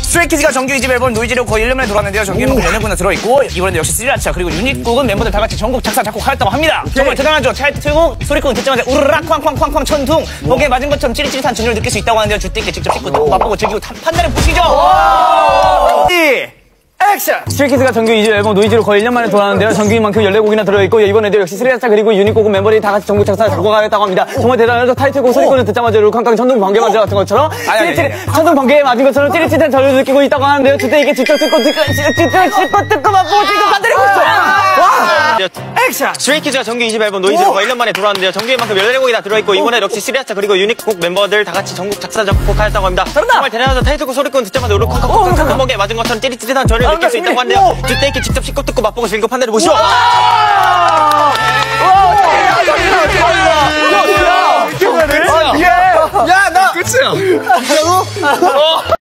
스트레이키즈가 정규 2집 앨범 노이즈로 거의 1년 만에 돌아왔는데요. 정규 앨범 몇 년구나 들어있고 이번에도 역시 스리라차 그리고 유닛곡은 멤버들 다 같이 전곡 작사 작곡하였다고 합니다. 정말 대단하죠. 타이틀곡 소리꾼 듣자마자 우르락 쾅쾅쾅쾅 천둥 목에 맞은 것처럼 찌릿찌릿한 진열을 느낄 수 있다고 하는데요. 주때 있게 직접 씻고 맛보고 즐기고 판단해 보시죠. 액션! 스트레이키즈가 정규 2집 앨범 노이즈로 거의 1년 만에 돌아왔는데요. 정규인 만큼 14곡이나 들어있고 이번에도 역시 스리라차 그리고 유닛곡은 멤버들이 다 같이 전곡 작사 작곡하였다고 합니다. 정말 대단하죠. 타이틀곡 소리꾼을 듣자마자 우르르쾅쾅 천둥 번개 맞은 같은 것처럼 천둥 번개에 맞은 것처럼 찌릿찌릿한 저를 느끼고 있다고 하는데요. 주때 있게 직접 듣고 맛보고 즐기고 판단해 보시죠. 액션! 스트레이키즈가 정규 2집 앨범 노이즈로 거의 1년 만에 돌아왔는데요. 정규인 만큼 14곡이 다 들어있고 이번에 역시 스리라차 그리고 유닛곡 멤버들 다 같이 전곡 작사 작곡하였다고 합니다. 정말 대단하죠. 타이틀곡 소리꾼 듣자마자 우르르쾅쾅 천둥 번개에 맞은 것처럼 찌릿찌릿한 저를 느낄 수 있다고 하는데요. 주때 있게 직접 씻고 듣고 맛보고 즐기고 판단해 보시죠. 야, 나 끝이야.